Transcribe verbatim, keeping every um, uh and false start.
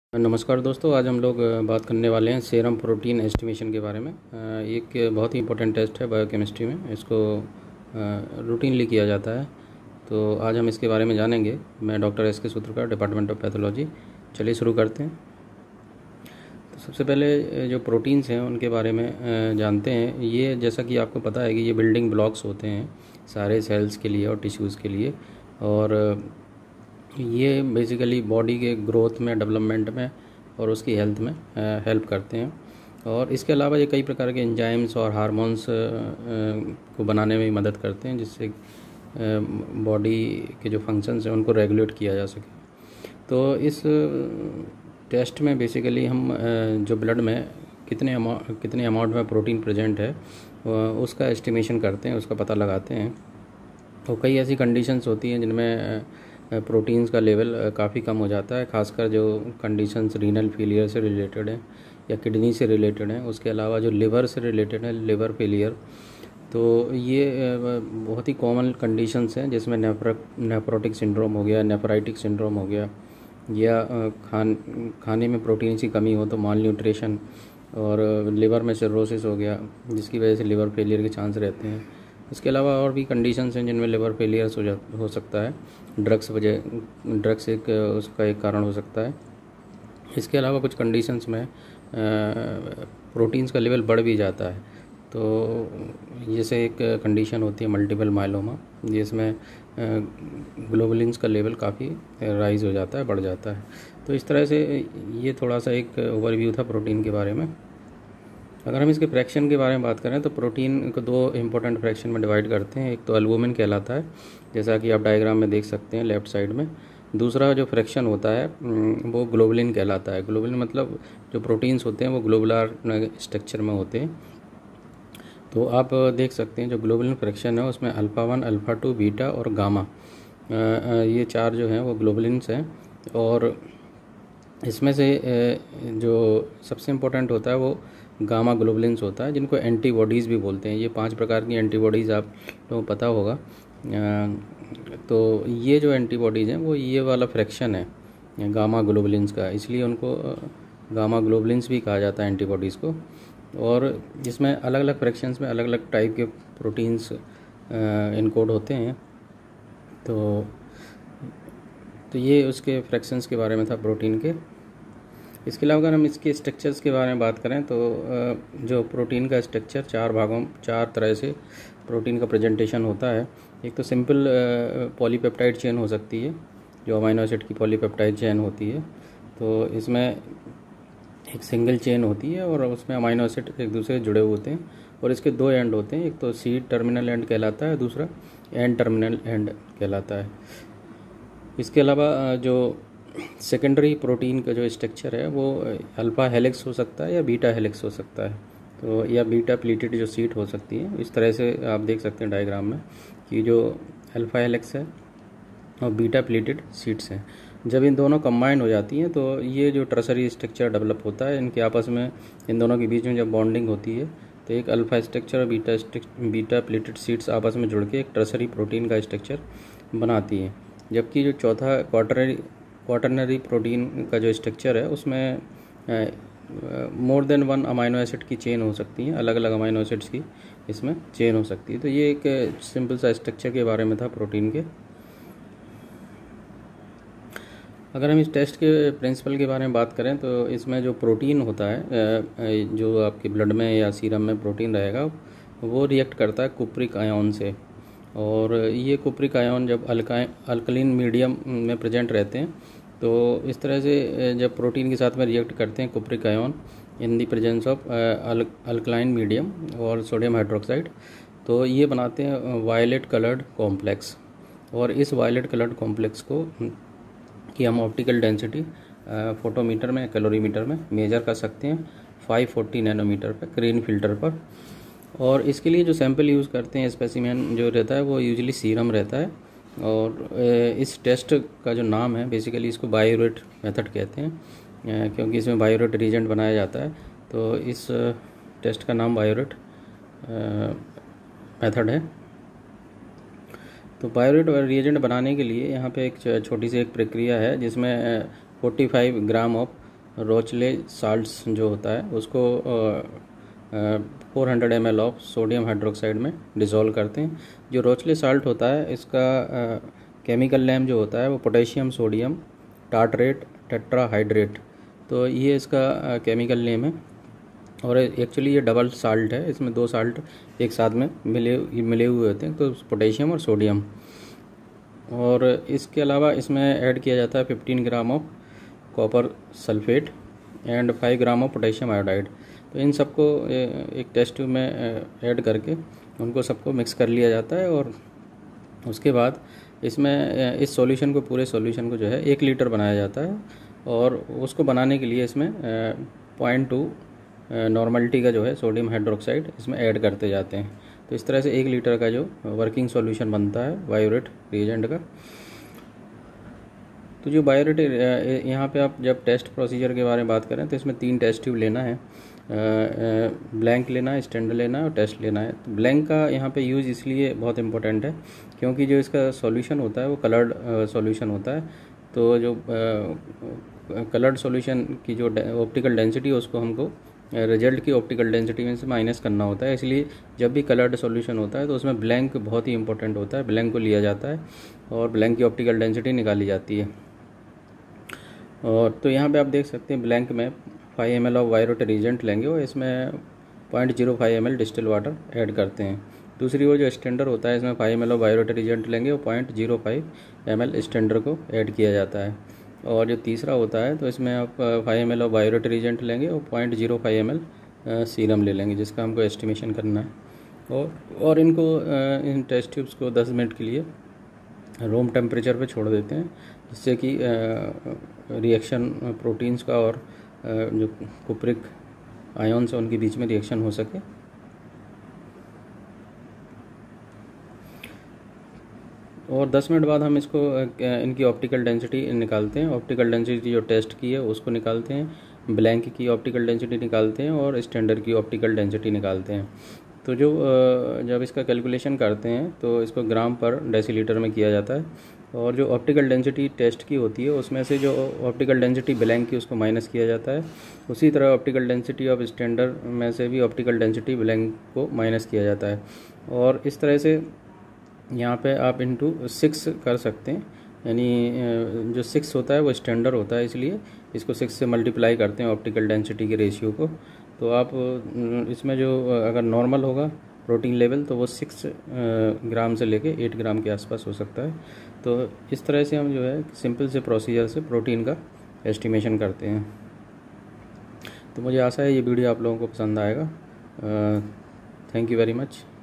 नमस्कार दोस्तों, आज हम लोग बात करने वाले हैं सीरम प्रोटीन एस्टिमेशन के बारे में। एक बहुत ही इंपॉर्टेंट टेस्ट है बायोकेमिस्ट्री में, इसको रूटीनली किया जाता है। तो आज हम इसके बारे में जानेंगे। मैं डॉक्टर एस के सूत्रकार, डिपार्टमेंट ऑफ पैथोलॉजी। चलिए शुरू करते हैं। तो सबसे पहले जो प्रोटीन्स हैं उनके बारे में जानते हैं। ये जैसा कि आपको पता है कि ये बिल्डिंग ब्लॉक्स होते हैं सारे सेल्स के लिए और टिश्यूज़ के लिए, और ये बेसिकली बॉडी के ग्रोथ में, डेवलपमेंट में और उसकी हेल्थ में हेल्प करते हैं। और इसके अलावा ये कई प्रकार के एंजाइम्स और हार्मोन्स को बनाने में मदद करते हैं, जिससे बॉडी के जो फंक्शंस हैं उनको रेगुलेट किया जा सके। तो इस टेस्ट में बेसिकली हम जो ब्लड में कितने अमाउंट कितने अमाउंट में प्रोटीन प्रेजेंट है उसका एस्टिमेशन करते हैं, उसका पता लगाते हैं। तो कई ऐसी कंडीशंस होती हैं जिनमें प्रोटीन्स का लेवल काफ़ी कम हो जाता है, खासकर जो कंडीशंस रीनल फेलियर से रिलेटेड हैं या किडनी से रिलेटेड हैं। उसके अलावा जो लिवर से रिलेटेड है, लिवर फेलियर, तो ये बहुत ही कॉमन कंडीशंस हैं, जिसमें नेफ्रो नेफ्रोटिक सिंड्रोम हो गया, नेफ्राइटिक सिंड्रोम हो गया, या खान खाने में प्रोटीन की कमी हो तो माल न्यूट्रिशन, और लिवर में सिरोसिस हो गया, जिसकी वजह से लिवर फेलियर के चांस रहते हैं। इसके अलावा और भी कंडीशंस हैं जिनमें लिवर फेलियर्स हो जा हो सकता है। ड्रग्स वजह ड्रग्स एक उसका एक कारण हो सकता है। इसके अलावा कुछ कंडीशंस में प्रोटीन्स का लेवल बढ़ भी जाता है। तो जैसे एक कंडीशन होती है मल्टीपल मायलोमा, जिसमें ग्लोबुलिन्स का लेवल काफ़ी राइज हो जाता है, बढ़ जाता है। तो इस तरह से ये थोड़ा सा एक ओवरव्यू था प्रोटीन के बारे में। अगर हम इसके फ्रैक्शन के बारे में बात करें तो प्रोटीन को दो इम्पोर्टेंट फ्रैक्शन में डिवाइड करते हैं। एक तो एल्बुमिन कहलाता है, जैसा कि आप डायग्राम में देख सकते हैं लेफ़्ट साइड में। दूसरा जो फ्रैक्शन होता है वो ग्लोबुलिन कहलाता है। ग्लोबुलिन मतलब जो प्रोटीन्स होते हैं वो ग्लोबुलर स्ट्रक्चर में होते हैं। तो आप देख सकते हैं जो ग्लोबुलिन फ्रैक्शन है उसमें alpha one, alpha two, beta और गामा, ये चार जो हैं वो ग्लोबुलिन्स हैं। और इसमें से जो सबसे इम्पोर्टेंट होता है वो गामा ग्लोबुलिन्स होता है, जिनको एंटीबॉडीज़ भी बोलते हैं। ये पांच प्रकार की एंटीबॉडीज़ आप लोगों को पता होगा। तो ये जो एंटीबॉडीज़ हैं वो ये वाला फ्रैक्शन है गामा ग्लोबुलिन्स का, इसलिए उनको गामा ग्लोबुलिन्स भी कहा जाता है एंटीबॉडीज़ को। और इसमें अलग अलग फ्रैक्शंस में अलग अलग टाइप के प्रोटीन्स इनकोड होते हैं। तो तो ये उसके फ्रैक्शंस के बारे में था प्रोटीन के। इसके अलावा अगर हम इसके स्ट्रक्चर्स के बारे में बात करें तो जो प्रोटीन का स्ट्रक्चर चार भागों चार तरह से प्रोटीन का प्रेजेंटेशन होता है। एक तो सिंपल पॉलीपेप्टाइड चेन हो सकती है, जो अमाइनो एसिड की पॉलीपेप्टाइड चेन होती है। तो इसमें एक सिंगल चेन होती है और उसमें अमाइनो एसिड एक दूसरे से जुड़े हुए होते हैं, और इसके दो एंड होते हैं। एक तो सी टर्मिनल एंड कहलाता है, दूसरा एन टर्मिनल एंड कहलाता है। इसके अलावा जो सेकेंडरी प्रोटीन का जो स्ट्रक्चर है वो अल्फ़ा हेलिक्स हो सकता है या बीटा हेलिक्स हो सकता है, तो या बीटा प्लीटेड जो सीट हो सकती है। इस तरह से आप देख सकते हैं डायग्राम में कि जो अल्फ़ा हेलिक्स है और बीटा प्लीटेड सीट्स हैं, जब इन दोनों कंबाइन हो जाती हैं तो ये जो टर्सरी स्ट्रक्चर डेवलप होता है। इनके आपस में, इन दोनों के बीच में जब बॉन्डिंग होती है तो एक अल्फ़ा स्ट्रक्चर और बीटा बीटा प्लीटेड सीट्स आपस में जुड़ के एक टर्सरी प्रोटीन का स्ट्रक्चर बनाती हैं। जबकि जो चौथा क्वार्टररी क्वाटरनरी प्रोटीन का जो स्ट्रक्चर है उसमें more than one amino acid की चेन हो सकती हैं, अलग अलग अमाइनो एसिड्स की इसमें चेन हो सकती है। तो ये एक सिंपल सा स्ट्रक्चर के बारे में था प्रोटीन के। अगर हम इस टेस्ट के प्रिंसिपल के बारे में बात करें तो इसमें जो प्रोटीन होता है, जो आपके ब्लड में या सीरम में प्रोटीन रहेगा, वो रिएक्ट करता है कुप्रिक आयन से। और ये कुप्रिक आयन जब अल्कलीन मीडियम में प्रेजेंट रहते हैं तो इस तरह से जब प्रोटीन के साथ में रिएक्ट करते हैं cupric ion in the presence of alkaline medium और सोडियम हाइड्रोक्साइड, तो ये बनाते हैं वायलेट कलर्ड कॉम्प्लेक्स। और इस वायलेट कलर्ड कॉम्प्लेक्स को कि हम ऑप्टिकल डेंसिटी फोटोमीटर में, कैलोरीमीटर में मेजर कर सकते हैं पाँच सौ चालीस नैनोमीटर पर क्रीन फिल्टर पर। और इसके लिए जो सैंपल यूज़ करते हैं, स्पेसिमेन जो रहता है वो यूजुअली सीरम रहता है। और इस टेस्ट का जो नाम है, बेसिकली इसको बायोरेट मेथड कहते हैं, क्योंकि इसमें बायोरेट रिएजेंट बनाया जाता है। तो इस टेस्ट का नाम बायोरेट मेथड है। तो बायोरेट रिएजेंट बनाने के लिए यहाँ पे एक छोटी सी एक प्रक्रिया है, जिसमें पैंतालीस ग्राम ऑफ रोचले साल्ट्स जो होता है उसको four hundred m l of sodium hydroxide में डिज़ोल्व करते हैं। जो रोचले साल्ट होता है इसका केमिकल नेम जो होता है वो पोटेशियम सोडियम टार्टरेट टेट्राहाइड्रेट, तो ये इसका केमिकल नेम है। और एक्चुअली ये डबल साल्ट है, इसमें दो साल्ट एक साथ में मिले मिले हुए होते हैं, तो पोटेशियम और सोडियम। और इसके अलावा इसमें ऐड किया जाता है fifteen gram of copper sulphate and five gram of potassium iodide. तो इन सबको एक टेस्ट ट्यूब में ऐड करके उनको सबको मिक्स कर लिया जाता है। और उसके बाद इसमें इस सॉल्यूशन को पूरे सॉल्यूशन को जो है एक लीटर बनाया जाता है। और उसको बनाने के लिए इसमें पॉइंट टू नॉर्मलिटी का जो है सोडियम हाइड्रोक्साइड इसमें ऐड करते जाते हैं। तो इस तरह से एक लीटर का जो वर्किंग सॉल्यूशन बनता है बायोरेट रिएजेंट का। तो जो बायोरेट यहाँ पे आप जब टेस्ट प्रोसीजर के बारे में बात करें तो इसमें तीन टेस्ट ट्यूब लेना है, ब्लैंक लेना है, स्टैंडर्ड लेना है और टेस्ट लेना है। तो ब्लैंक का यहाँ पे यूज़ इसलिए बहुत इंपॉर्टेंट है क्योंकि जो इसका सॉल्यूशन होता है वो कलर्ड सॉल्यूशन होता है। तो जो कलर्ड सॉल्यूशन की जो ऑप्टिकल डेंसिटी है उसको हमको रिजल्ट की ऑप्टिकल डेंसिटी में से माइनस करना होता है, इसलिए जब भी कलर्ड सॉल्यूशन होता है तो उसमें ब्लैंक बहुत ही इंपॉर्टेंट होता है। ब्लैंक को लिया जाता है और ब्लैंक की ऑप्टिकल डेंसिटी निकाली जाती है। और तो यहाँ पे आप देख सकते हैं ब्लैंक में five m l of biuret reagent लेंगे और इसमें point zero five m l distil water add करते हैं। दूसरी ओर जो स्टैंडर्ड होता है इसमें five m l of biuret reagent लेंगे और point zero five m l standard को ऐड किया जाता है। और जो तीसरा होता है तो इसमें आप five m l of biuret reagent लेंगे और point zero five m l serum ले लेंगे, जिसका हमको एस्टिमेशन करना है। और और इनको इन टेस्ट ट्यूब्स को दस मिनट के लिए रूम टेम्परेचर पे छोड़ देते हैं, जिससे कि रिएक्शन प्रोटीन्स का और जो कुप्रिक आयन्स है उनके बीच में रिएक्शन हो सके। और दस मिनट बाद हम इसको इनकी ऑप्टिकल डेंसिटी निकालते हैं। ऑप्टिकल डेंसिटी जो टेस्ट की है उसको निकालते हैं, ब्लैंक की ऑप्टिकल डेंसिटी निकालते हैं और स्टैंडर्ड की ऑप्टिकल डेंसिटी निकालते हैं। तो जो जब इसका कैलकुलेशन करते हैं तो इसको ग्राम पर डेसीलीटर में किया जाता है। और जो ऑप्टिकल डेंसिटी टेस्ट की होती है उसमें से जो ऑप्टिकल डेंसिटी ब्लैंक की उसको माइनस किया जाता है। उसी तरह ऑप्टिकल डेंसिटी ऑफ स्टैंडर्ड में से भी ऑप्टिकल डेंसिटी ब्लैंक को माइनस किया जाता है। और इस तरह से यहाँ पे आप इंटू सिक्स कर सकते हैं, यानी जो सिक्स होता है वो स्टैंडर्ड होता है, इसलिए इसको सिक्स से मल्टीप्लाई करते हैं ऑप्टिकल डेंसिटी के रेशियो को। तो आप इसमें जो अगर नॉर्मल होगा प्रोटीन लेवल तो वो सिक्स ग्राम से लेके एट ग्राम के आसपास हो सकता है। तो इस तरह से हम जो है सिंपल से प्रोसीजर से प्रोटीन का एस्टिमेशन करते हैं। तो मुझे आशा है ये वीडियो आप लोगों को पसंद आएगा। Thank you very much.